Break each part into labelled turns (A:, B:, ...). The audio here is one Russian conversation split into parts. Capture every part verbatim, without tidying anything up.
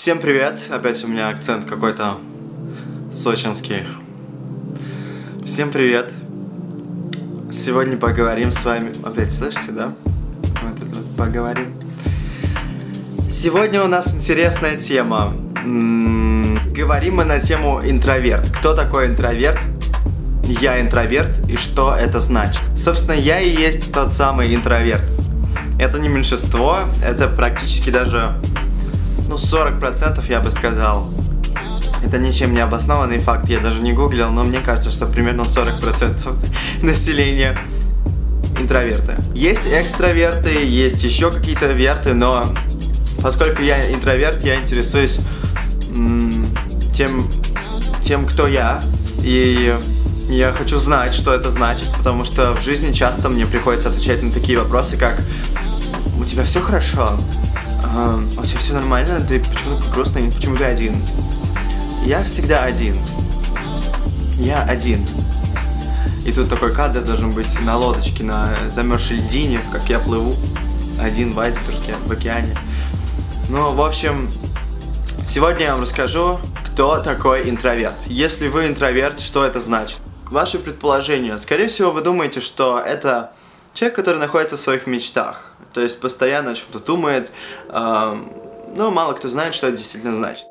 A: Всем привет! Опять у меня акцент какой-то сочинский. Всем привет! Сегодня поговорим с вами... Опять слышите, да? Вот это вот поговорим. Сегодня у нас интересная тема. М-м- говорим мы на тему интроверт. Кто такой интроверт? Я интроверт, и что это значит? Собственно, я и есть тот самый интроверт. Это не меньшинство, это практически даже, ну, сорок процентов, я бы сказал. Это ничем не обоснованный факт, я даже не гуглил, но мне кажется, что примерно сорок процентов населения интроверты. Есть экстраверты, есть еще какие-то верты, но поскольку я интроверт, я интересуюсь м- тем, тем, кто я, и я хочу знать, что это значит, потому что в жизни часто мне приходится отвечать на такие вопросы, как: у тебя все хорошо? А, у тебя все нормально? Ты почему такой грустный? Почему ты один? Я всегда один. Я один. И тут такой кадр должен быть на лодочке, на замерзшей льдине, как я плыву один в айсберге, в океане. Ну, в общем, сегодня я вам расскажу, кто такой интроверт. Если вы интроверт, что это значит? К вашему предположению, скорее всего, вы думаете, что это человек, который находится в своих мечтах. То есть постоянно о чем-то думает, э, но мало кто знает, что это действительно значит.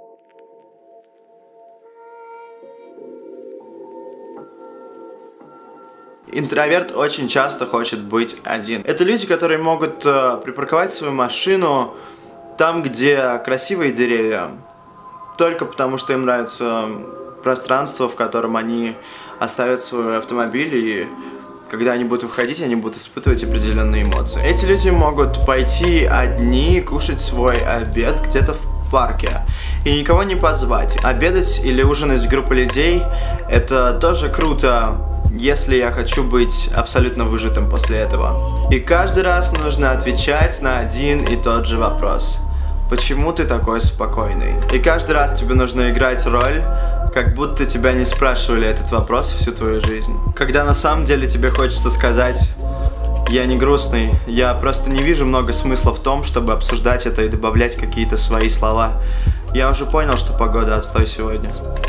A: Интроверт очень часто хочет быть один. Это люди, которые могут э, припарковать свою машину там, где красивые деревья, только потому, что им нравится пространство, в котором они оставят свой автомобиль, и когда они будут выходить, они будут испытывать определенные эмоции. Эти люди могут пойти одни кушать свой обед где-то в парке и никого не позвать. Обедать или ужинать с группой людей — это тоже круто, если я хочу быть абсолютно выжатым после этого. И каждый раз нужно отвечать на один и тот же вопрос: почему ты такой спокойный? И каждый раз тебе нужно играть роль, как будто тебя не спрашивали этот вопрос всю твою жизнь. Когда на самом деле тебе хочется сказать: я не грустный, я просто не вижу много смысла в том, чтобы обсуждать это и добавлять какие-то свои слова. Я уже понял, что погода отстой сегодня.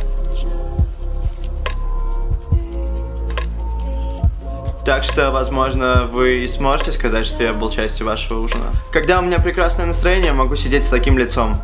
A: Так что, возможно, вы сможете сказать, что я был частью вашего ужина. Когда у меня прекрасное настроение, я могу сидеть с таким лицом.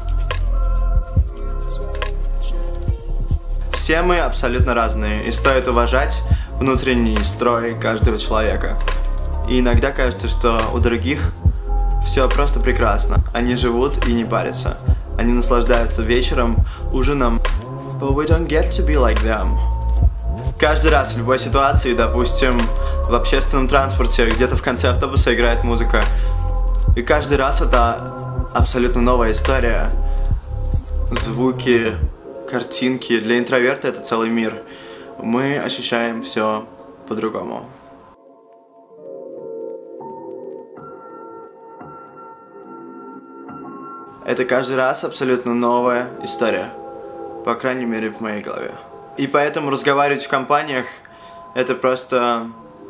A: Все мы абсолютно разные, и стоит уважать внутренний строй каждого человека. И иногда кажется, что у других все просто прекрасно. Они живут и не парятся. Они наслаждаются вечером, ужином. But we don't get to be like them. Каждый раз в любой ситуации, допустим, в общественном транспорте, где-то в конце автобуса играет музыка. И каждый раз это абсолютно новая история. Звуки, картинки. Для интроверта это целый мир. Мы ощущаем все по-другому. Это каждый раз абсолютно новая история. По крайней мере, в моей голове. И поэтому разговаривать в компаниях — это просто...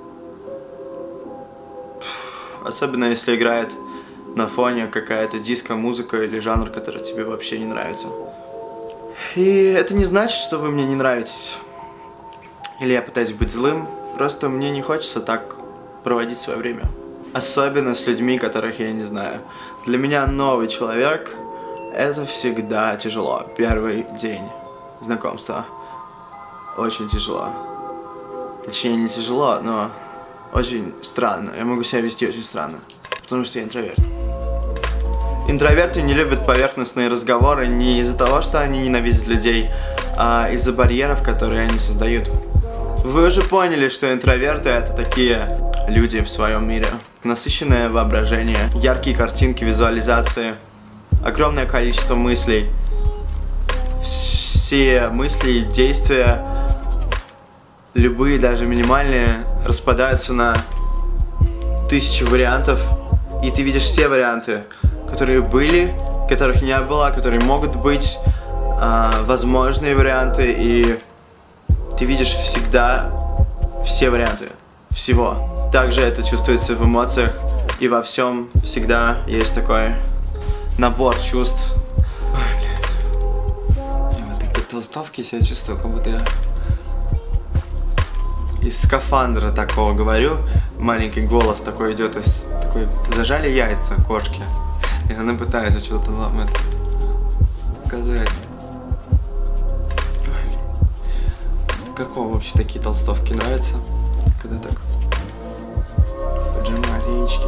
A: Особенно если играет на фоне какая-то диско-музыка или жанр, который тебе вообще не нравится. И это не значит, что вы мне не нравитесь. Или я пытаюсь быть злым. Просто мне не хочется так проводить свое время. Особенно с людьми, которых я не знаю. Для меня новый человек — это всегда тяжело. Первый день знакомства. Очень тяжело. Точнее, не тяжело, но очень странно. Я могу себя вести очень странно, потому что я интроверт. Интроверты не любят поверхностные разговоры не из-за того, что они ненавидят людей, а из-за барьеров, которые они создают. Вы уже поняли, что интроверты — это такие люди в своем мире. Насыщенное воображение, яркие картинки, визуализации, огромное количество мыслей. Все мысли и действия, любые, даже минимальные, распадаются на тысячи вариантов, и ты видишь все варианты, которые были, которых не было, которые могут быть, э, возможные варианты, и ты видишь всегда все варианты всего. Также это чувствуется в эмоциях, и во всем всегда есть такой набор чувств. Ой, блядь. толстовке себя чувствую, как будто я из скафандра такого говорю. Маленький голос такой идет из такой. Зажали яйца кошки. И она пытается что-то вам это сказать. Как вам вообще такие толстовки нравятся? Когда так поджимают яички.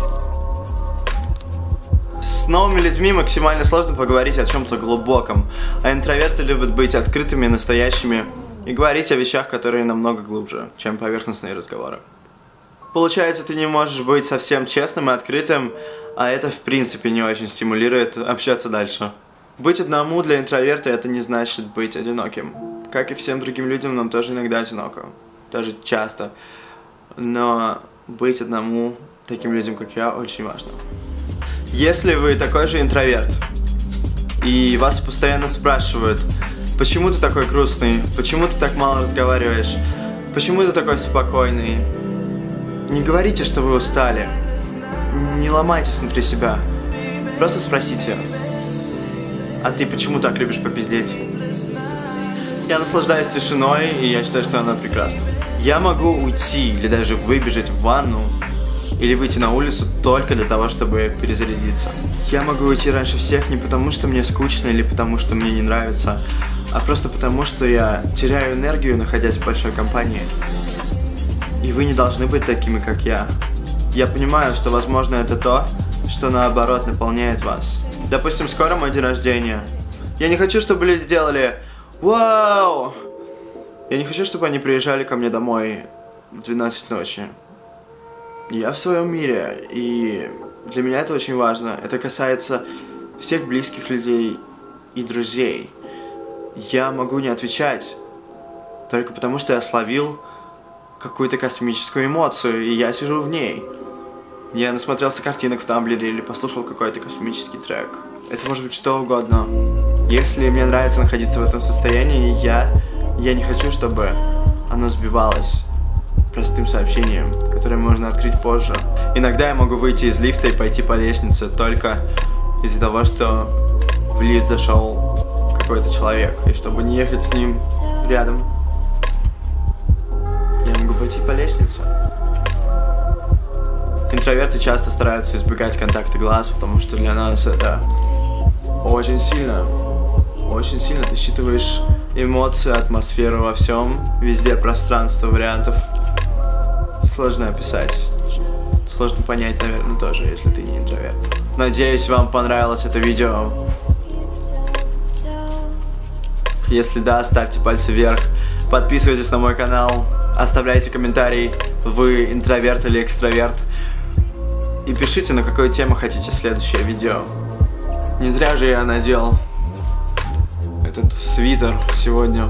A: С новыми людьми максимально сложно поговорить о чем-то глубоком. А интроверты любят быть открытыми, настоящими и говорить о вещах, которые намного глубже, чем поверхностные разговоры. Получается, ты не можешь быть совсем честным и открытым, а это в принципе не очень стимулирует общаться дальше. Быть одному для интроверта это не значит быть одиноким. Как и всем другим людям, нам тоже иногда одиноко. Даже часто. Но быть одному таким людям, как я, очень важно. Если вы такой же интроверт, и вас постоянно спрашивают, почему ты такой грустный, почему ты так мало разговариваешь, почему ты такой спокойный, не говорите, что вы устали, не ломайтесь внутри себя, просто спросите, а ты почему так любишь попиздеть? Я наслаждаюсь тишиной, и я считаю, что она прекрасна. Я могу уйти или даже выбежать в ванну, или выйти на улицу только для того, чтобы перезарядиться. Я могу уйти раньше всех не потому, что мне скучно или потому, что мне не нравится, а просто потому, что я теряю энергию, находясь в большой компании. И вы не должны быть такими, как я. Я понимаю, что, возможно, это то, что наоборот наполняет вас. Допустим, скоро мой день рождения. Я не хочу, чтобы люди делали «Вау!». Я не хочу, чтобы они приезжали ко мне домой в двенадцать ночи. Я в своем мире, и для меня это очень важно. Это касается всех близких людей и друзей. Я могу не отвечать только потому, что я словил какую-то космическую эмоцию, и я сижу в ней. Я насмотрелся картинок в Тамблере или послушал какой-то космический трек. Это может быть что угодно. Если мне нравится находиться в этом состоянии, я, я не хочу, чтобы оно сбивалось простым сообщением, которое можно открыть позже. Иногда я могу выйти из лифта и пойти по лестнице только из-за того, что в лифт зашел какой-то человек. И чтобы не ехать с ним рядом, я могу пойти по лестнице. Интроверты часто стараются избегать контакта глаз, потому что для нас это очень сильно, очень сильно. Ты считываешь эмоции, атмосферу во всем, везде пространство вариантов. Сложно описать. Сложно понять, наверное, тоже, если ты не интроверт. Надеюсь, вам понравилось это видео. Если да, ставьте пальцы вверх. Подписывайтесь на мой канал. Оставляйте комментарий, вы интроверт или экстраверт. И пишите, на какую тему хотите следующее видео. Не зря же я надел этот свитер сегодня.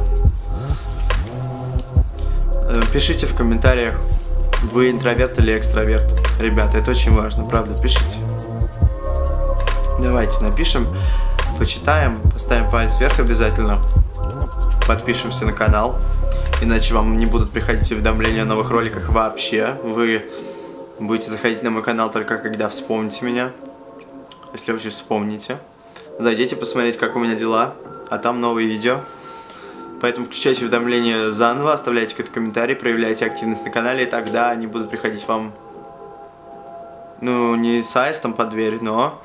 A: Пишите в комментариях, вы интроверт или экстраверт. Ребята, это очень важно, правда, пишите. Давайте напишем, почитаем, поставим палец вверх обязательно. Подпишемся на канал, иначе вам не будут приходить уведомления о новых роликах вообще. Вы будете заходить на мой канал только когда вспомните меня. Если вообще вспомните. Зайдите посмотреть, как у меня дела, а там новые видео. Поэтому включайте уведомления заново, оставляйте какой-то комментарий, проявляйте активность на канале, и тогда они будут приходить вам, ну, не с аистом под дверь, но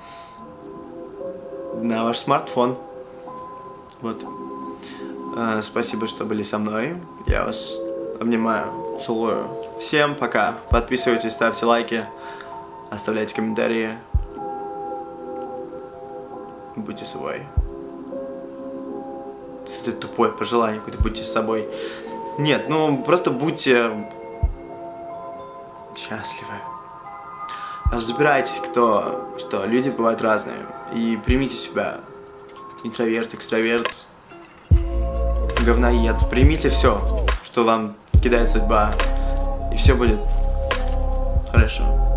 A: на ваш смартфон. Вот. А, спасибо, что были со мной. Я вас обнимаю, целую. Всем пока. Подписывайтесь, ставьте лайки, оставляйте комментарии. Будьте собой. Это тупое пожелание, какое-то будьте с собой. Нет, ну просто будьте счастливы. Разбирайтесь, кто, что люди бывают разные. И примите себя. Интроверт, экстраверт, говноед. Примите все, что вам кидает судьба. И все будет хорошо.